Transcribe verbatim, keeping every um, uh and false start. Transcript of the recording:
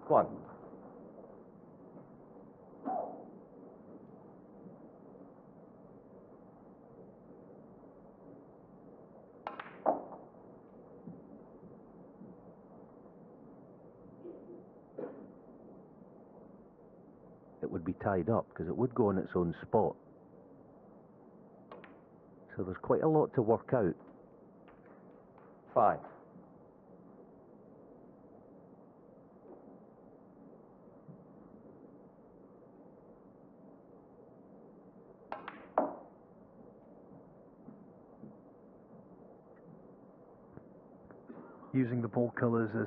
One. It would be tied up because it would go in its own spot. So there's quite a lot to work out. Five. Using the ball colours as